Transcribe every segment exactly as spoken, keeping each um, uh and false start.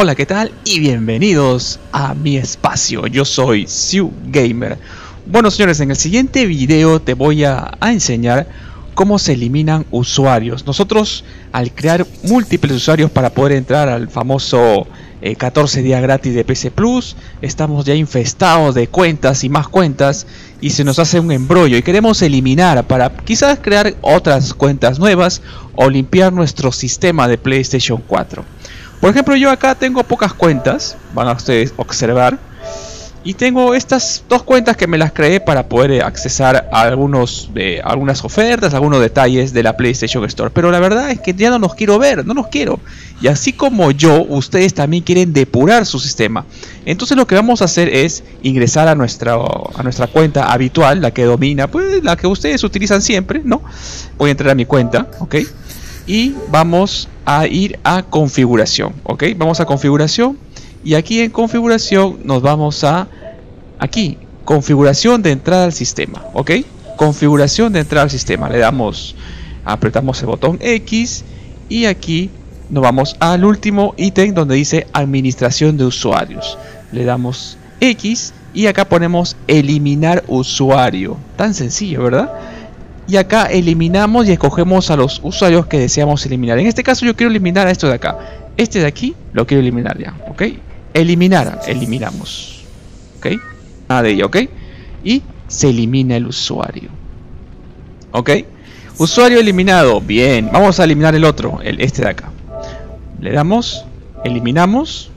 Hola, ¿qué tal? Y bienvenidos a mi espacio. Yo soy Siu Gamer. Bueno, señores, en el siguiente video te voy a, a enseñar cómo se eliminan usuarios. Nosotros, al crear múltiples usuarios para poder entrar al famoso eh, catorce días gratis de P C Plus, estamos ya infestados de cuentas y más cuentas y se nos hace un embrollo y queremos eliminar para quizás crear otras cuentas nuevas o limpiar nuestro sistema de PlayStation cuatro. Por ejemplo, yo acá tengo pocas cuentas, van a ustedes observar, y tengo estas dos cuentas que me las creé para poder accesar a algunos de algunas ofertas, algunos detalles de la PlayStation Store. Pero la verdad es que ya no los quiero ver, no los quiero. Y así como yo, ustedes también quieren depurar su sistema. Entonces lo que vamos a hacer es ingresar a nuestra, a nuestra cuenta habitual, la que domina, pues la que ustedes utilizan siempre, ¿no? Voy a entrar a mi cuenta, ¿ok? Y vamos a ir a configuración, ok, vamos a configuración y aquí en configuración nos vamos a aquí, configuración de entrada al sistema, ok, configuración de entrada al sistema, le damos, apretamos el botón X y aquí nos vamos al último ítem donde dice administración de usuarios, le damos X y acá ponemos eliminar usuario, tan sencillo, ¿verdad? Y acá eliminamos y escogemos a los usuarios que deseamos eliminar. En este caso yo quiero eliminar a esto de acá. Este de aquí lo quiero eliminar ya, ¿ok? Eliminar, eliminamos, ¿ok? Nada de ello, ¿ok? Y se elimina el usuario, ¿ok? Usuario eliminado, bien. Vamos a eliminar el otro, el este de acá. Le damos, eliminamos.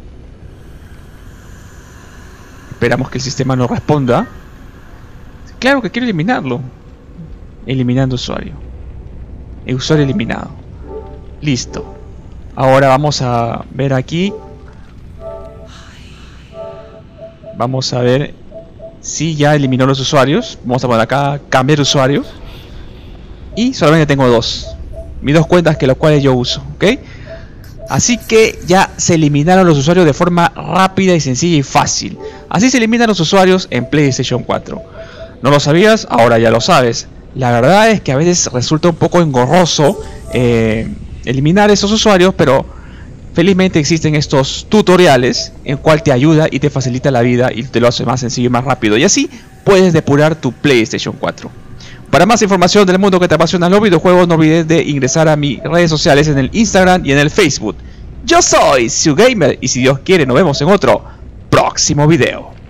Esperamos que el sistema nos responda. Claro que quiero eliminarlo. Eliminando usuario. El usuario eliminado. Listo. Ahora vamos a ver aquí. Vamos a ver si ya eliminó los usuarios. Vamos a poner acá cambiar usuario. Y solamente tengo dos. Mis dos cuentas que las cuales yo uso. ¿Ok? Así que ya se eliminaron los usuarios de forma rápida y sencilla y fácil. Así se eliminan los usuarios en PlayStation cuatro. ¿No lo sabías? Ahora ya lo sabes. La verdad es que a veces resulta un poco engorroso eh, eliminar esos usuarios, pero felizmente existen estos tutoriales en cual te ayuda y te facilita la vida y te lo hace más sencillo y más rápido. Y así puedes depurar tu PlayStation cuatro. Para más información del mundo que te apasiona los videojuegos, no olvides de ingresar a mis redes sociales en el Instagram y en el Facebook. Yo soy Siu Gamer y si Dios quiere nos vemos en otro próximo video.